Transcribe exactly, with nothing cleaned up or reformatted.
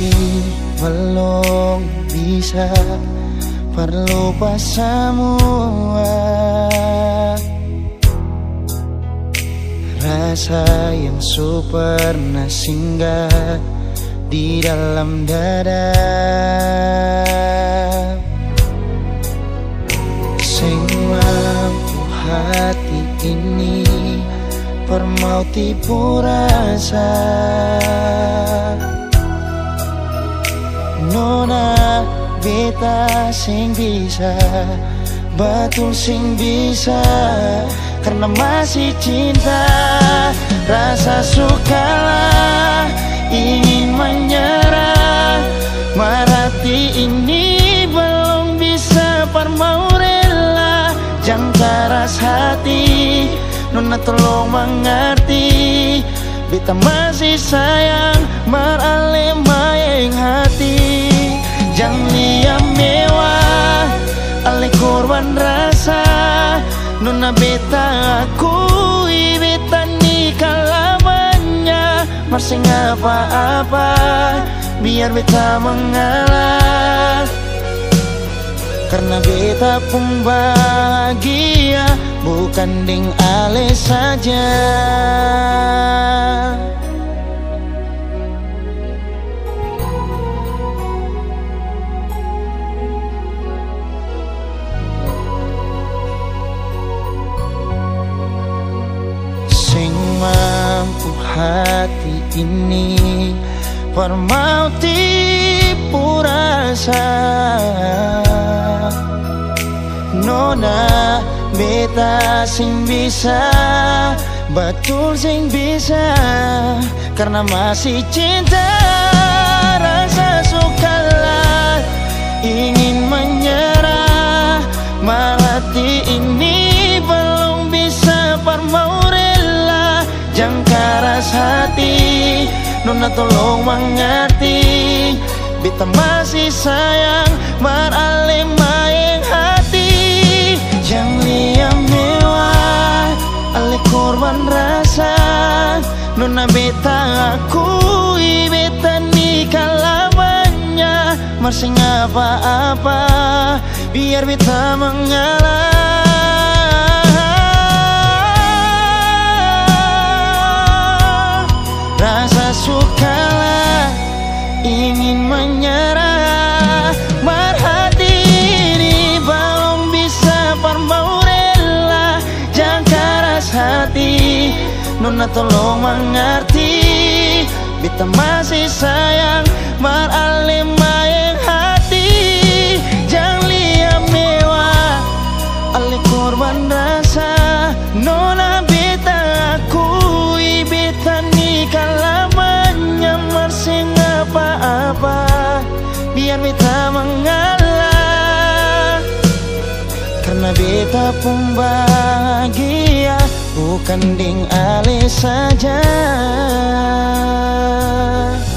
hati belum bisa berlupa semua rasa yang super pernah singgah di dalam dada. Sing mampu hati ini permauti rasa. Nona beta sing bisa, betul sing bisa, karena masih cinta. Rasa sukalah ingin menyerah, marati ini belum bisa parmau rela. Jangan keras hati, nona tolong mengerti, beta masih sayang marale mayeng hati. Jangan liam mewah, ale korban rasa, nona beta akui beta nikah lamanya. Masih apa-apa, biar beta mengalah, karena beta pun bahagia, bukan ding ale saja. Sing mampu hati ini permauti rasa. Nona beta sing bisa, betul sing bisa, karena masih cinta. Rasa sukalah ingin menyerah, marati ini belum bisa parmau rela. Jangan keras hati, nona tolong mengerti, beta masih sayang marale mayeng hati. Jangan liam mewah, ale korban rasa, nona beta akui beta nikah lamanya. Masih apa-apa, biar beta mengalah. Rasa sukalah ingin menyerah, marhati ini belum bisa parmau rela. Jangan keras hati, nona tolong mengerti, beta masih sayang marale mayeng hati. Jangan liam mewah, ale korban rasa, nona beta akui beta nikah lamanya. Masih apa-apa, biar beta mengalah, karena beta pun bahagia, bukan ding ale saja.